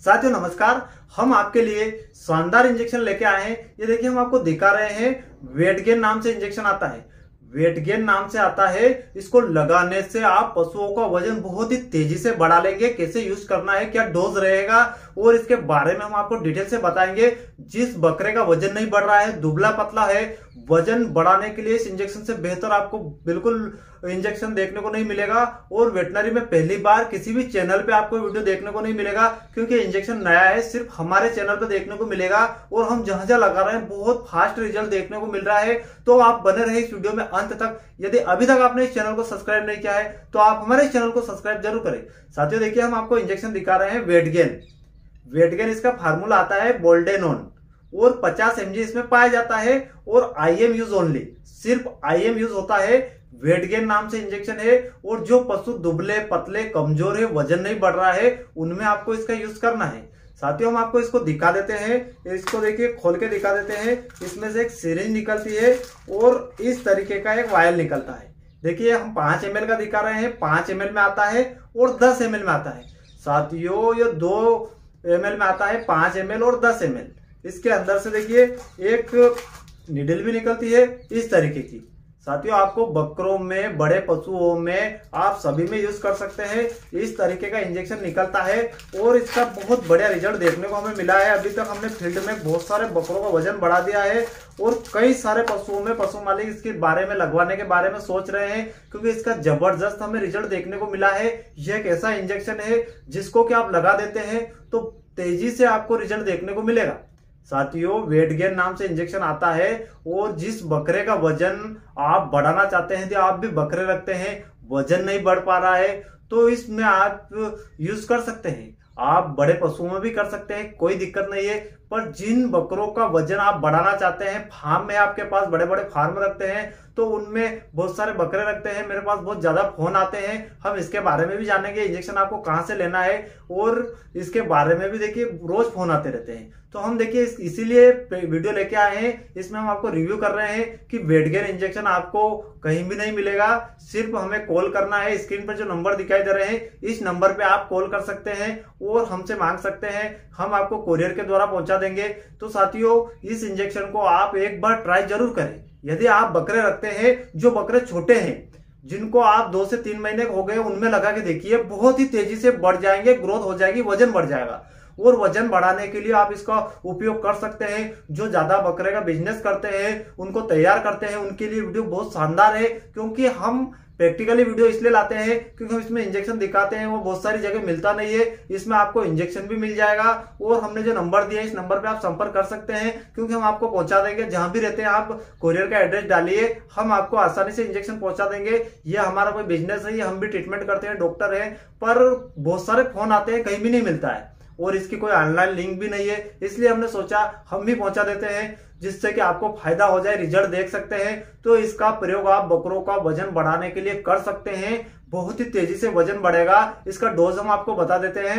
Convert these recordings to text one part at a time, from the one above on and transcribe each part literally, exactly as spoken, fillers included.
साथियों नमस्कार। हम आपके लिए शानदार इंजेक्शन लेके आए हैं। ये देखिए हम आपको दिखा रहे हैं। वेट गेन नाम से इंजेक्शन आता है। वेट गेन नाम से आता है। इसको लगाने से आप पशुओं का वजन बहुत ही तेजी से बढ़ा लेंगे। कैसे यूज करना है, क्या डोज रहेगा और इसके बारे में हम आपको डिटेल से बताएंगे। जिस बकरे का वजन नहीं बढ़ रहा है, दुबला पतला है, वजन बढ़ाने के लिए इस इंजेक्शन से बेहतर आपको बिल्कुल इंजेक्शन देखने को नहीं मिलेगा। और वेटनरी में पहली बार किसी भी चैनल पे आपको वीडियो देखने को नहीं मिलेगा, क्योंकि इंजेक्शन नया है, सिर्फ हमारे चैनल पे देखने को मिलेगा। और हम जहां जहां लगा रहे हैं बहुत फास्ट रिजल्ट देखने को मिल रहा है। तो आप बने रहे इस वीडियो में अंत तक। यदि अभी तक आपने इस चैनल को सब्सक्राइब नहीं किया है तो आप हमारे चैनल को सब्सक्राइब जरूर करें। साथियों देखिए हम आपको इंजेक्शन दिखा रहे हैं। वेट गेन वेट गेन इसका फार्मूला आता है बोल्डेनोन और पचास एम जी इसमें पाया जाता है। और आई एम यूज ओनली, सिर्फ आई एम यूज होता है। वेट गेन नाम से इंजेक्शन है। और जो पशु दुबले पतले कमजोर है, वजन नहीं बढ़ रहा है, उनमें आपको इसका यूज करना है। साथियों हम आपको इसको दिखा देते हैं। इसको देखिए खोल के दिखा देते हैं। इसमें से एक सिरिंज निकलती है और इस तरीके का एक वायल निकलता है। देखिए हम पांच एम एल का दिखा रहे हैं। पांच एम एल में आता है और दस एम एल में आता है। साथियों ये दो एम एल में आता है, पांच एम एल और दस एम एल। इसके अंदर से देखिए एक निडल भी निकलती है इस तरीके की। साथियों आपको बकरों में, बड़े पशुओं में, आप सभी में यूज कर सकते हैं। इस तरीके का इंजेक्शन निकलता है और इसका बहुत बढ़िया रिजल्ट देखने को हमें मिला है। अभी तक हमने फील्ड में बहुत सारे बकरों का वजन बढ़ा दिया है और कई सारे पशुओं में पशु मालिक इसके बारे में लगवाने के बारे में सोच रहे हैं, क्योंकि इसका जबरदस्त हमें रिजल्ट देखने को मिला है। यह एक ऐसा इंजेक्शन है जिसको कि आप लगा देते हैं तो तेजी से आपको रिजल्ट देखने को मिलेगा। साथियों वेट गेन नाम से इंजेक्शन आता है और जिस बकरे का वजन आप बढ़ाना चाहते हैं, तो आप भी बकरे रखते हैं, वजन नहीं बढ़ पा रहा है, तो इसमें आप यूज कर सकते हैं। आप बड़े पशुओं में भी कर सकते हैं, कोई दिक्कत नहीं है। पर जिन बकरों का वजन आप बढ़ाना चाहते हैं, फार्म में आपके पास बड़े बड़े फार्म रखते हैं, तो उनमें बहुत सारे बकरे रखते हैं, मेरे पास बहुत ज्यादा फोन आते हैं, हम इसके बारे में भी जानेंगे इंजेक्शन आपको कहां से लेना है। और इसके बारे में भी देखिए रोज फोन आते रहते हैं। तो हम देखिए इस, इसीलिए वीडियो लेके आए हैं। इसमें हम आपको रिव्यू कर रहे हैं कि वेट गेन इंजेक्शन आपको कहीं भी नहीं मिलेगा। सिर्फ हमें कॉल करना है। स्क्रीन पर जो नंबर दिखाई दे रहे हैं, इस नंबर पे आप कॉल कर सकते हैं और हमसे मांग सकते हैं। हम आपको कोरियर के द्वारा पहुंचा देंगे। तो साथियों इस इंजेक्शन को आप एक बार ट्राई जरूर करें। यदि आप बकरे रखते हैं, जो बकरे छोटे हैं, जिनको आप दो से तीन महीने हो गए, उनमें लगा के देखिए, बहुत ही तेजी से बढ़ जाएंगे, ग्रोथ हो जाएगी, वजन बढ़ जाएगा। और वजन बढ़ाने के लिए आप इसका उपयोग कर सकते हैं। जो ज्यादा बकरे का बिजनेस करते हैं, उनको तैयार करते हैं, उनके लिए वीडियो बहुत शानदार है। क्योंकि हम प्रैक्टिकली वीडियो इसलिए लाते हैं क्योंकि हम इसमें इंजेक्शन दिखाते हैं, वो बहुत सारी जगह मिलता नहीं है। इसमें आपको इंजेक्शन भी मिल जाएगा। और हमने जो नंबर दिया है, इस नंबर पे आप संपर्क कर सकते हैं, क्योंकि हम आपको पहुंचा देंगे। जहां भी रहते हैं आप कोरियर का एड्रेस डालिए, हम आपको आसानी से इंजेक्शन पहुंचा देंगे। ये हमारा कोई बिजनेस है, ये हम भी ट्रीटमेंट करते हैं, डॉक्टर है। पर बहुत सारे फोन आते हैं, कहीं भी नहीं मिलता है और इसकी कोई ऑनलाइन लिंक भी नहीं है। इसलिए हमने सोचा हम भी पहुंचा देते हैं, जिससे कि आपको फायदा हो जाए, रिजल्ट देख सकते हैं। तो इसका प्रयोग आप बकरों का वजन बढ़ाने के लिए कर सकते हैं। बहुत ही तेजी से वजन बढ़ेगा। इसका डोज हम आपको बता देते हैं।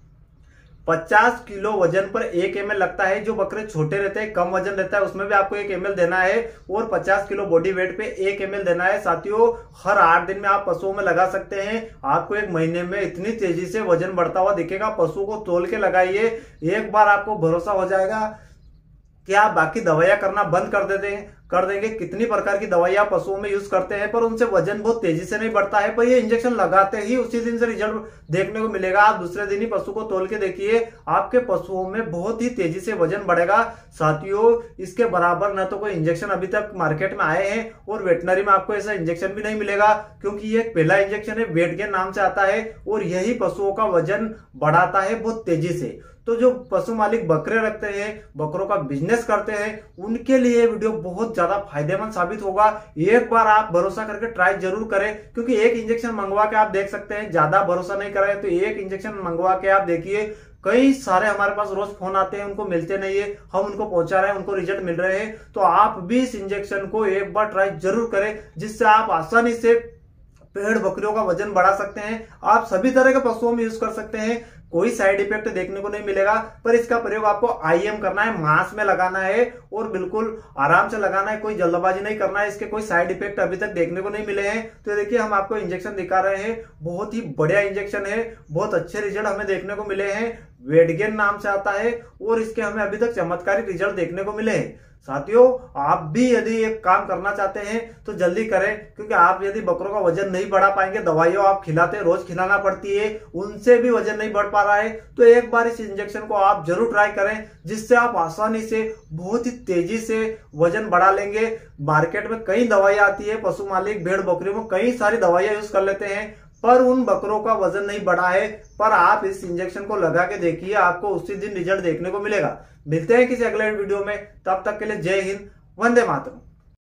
पचास किलो वजन पर एक एम एल लगता है। जो बकरे छोटे रहते हैं, कम वजन रहता है, उसमें भी आपको एक एम एल देना है। और पचास किलो बॉडी वेट पे एक एम एल देना है। साथियों हर आठ दिन में आप पशुओं में लगा सकते हैं। आपको एक महीने में इतनी तेजी से वजन बढ़ता हुआ दिखेगा। पशु को तोल के लगाइए, एक बार आपको भरोसा हो जाएगा कि आप बाकी दवाइयां करना बंद कर देते हैं कर देंगे। कितनी प्रकार की दवाइयां पशुओं में यूज करते हैं, पर उनसे वजन बहुत तेजी से नहीं बढ़ता है। पर ये इंजेक्शन लगाते ही उसी दिन से रिजल्ट देखने को मिलेगा। आप दूसरे दिन ही पशु को तोल के देखिए, आपके पशुओं में बहुत ही तेजी से वजन बढ़ेगा। साथियों इसके बराबर न तो कोई इंजेक्शन अभी तक मार्केट में आए हैं, और वेटनरी में आपको ऐसा इंजेक्शन भी नहीं मिलेगा, क्योंकि ये पहला इंजेक्शन है। वेट गेन नाम से आता है और यही पशुओं का वजन बढ़ाता है बहुत तेजी से। तो जो पशु मालिक बकरे रखते हैं, बकरों का बिजनेस करते हैं, उनके लिए ये वीडियो बहुत ज्यादा फायदेमंद साबित होगा। एक बार आप भरोसा करके ट्राई जरूर करें, क्योंकि एक इंजेक्शन मंगवा के आप देख सकते हैं। ज्यादा भरोसा नहीं करें तो एक इंजेक्शन मंगवा के आप देखिए। कई सारे हमारे पास रोज फोन आते हैं, उनको मिलते नहीं है, हम उनको पहुंचा रहे हैं, उनको रिजल्ट मिल रहे हैं। तो आप भी इस इंजेक्शन को एक बार ट्राई जरूर करें, जिससे आप आसानी से पेड़ बकरियों का वजन बढ़ा सकते हैं। आप सभी तरह के पशुओं में यूज कर सकते हैं। कोई साइड इफेक्ट देखने को नहीं मिलेगा। पर इसका प्रयोग आपको आईएम करना है, मांस में लगाना है और बिल्कुल आराम से लगाना है, कोई जल्दबाजी नहीं करना है। इसके कोई साइड इफेक्ट अभी तक देखने को नहीं मिले हैं। तो देखिए हम आपको इंजेक्शन दिखा रहे हैं, बहुत ही बढ़िया इंजेक्शन है, बहुत अच्छे रिजल्ट हमें देखने को मिले हैं। वेट गेन नाम से आता है और इसके हमें अभी तक चमत्कारी रिजल्ट देखने को मिले हैं। साथियों, आप भी यदि एक काम करना चाहते हैं तो जल्दी करें, क्योंकि आप यदि बकरों का वजन नहीं बढ़ा पाएंगे, दवाइयों आप खिलाते हैं, रोज खिलाना पड़ती है, उनसे भी वजन नहीं बढ़ पा रहा है, तो एक बार इस इंजेक्शन को आप जरूर ट्राई करें, जिससे आप आसानी से बहुत ही तेजी से वजन बढ़ा लेंगे। मार्केट में कई दवाइयां आती है, पशु मालिक भेड़ बकरियों में कई सारी दवाइयां यूज कर लेते हैं, पर उन बकरों का वजन नहीं बढ़ा है। पर आप इस इंजेक्शन को लगा के देखिए, आपको उसी दिन रिजल्ट देखने को मिलेगा। मिलते हैं किसी अगले वीडियो में, तब तक के लिए जय हिंद, वंदे मातरम।